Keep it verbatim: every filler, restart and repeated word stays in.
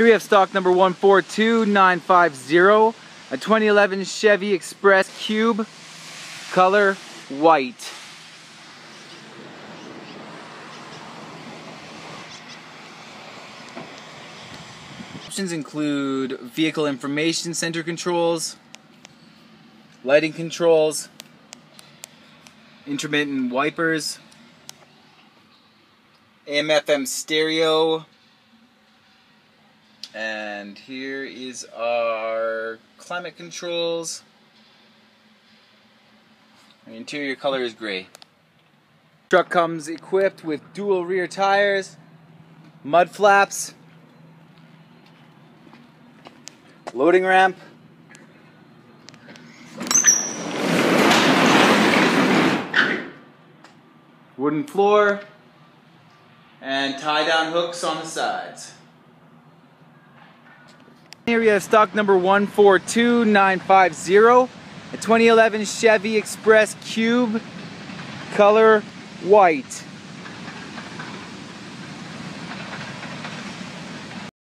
Here we have stock number one four two nine five zero, a twenty eleven Chevy Express Cube, color white. Options include vehicle information center controls, lighting controls, intermittent wipers, A M F M stereo, and here is our climate controls. The interior color is gray. Truck comes equipped with dual rear tires, mud flaps, loading ramp, wooden floor, and tie-down hooks on the sides. Here we have stock number one four two nine five zero, a twenty eleven Chevy Express Cube, color white.